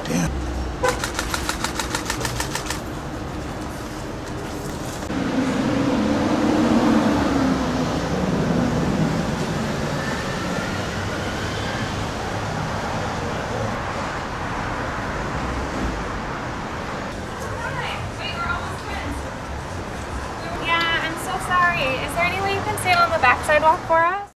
Damn. Yeah, I'm so sorry. Is there any way you can stand on the back sidewalk for us?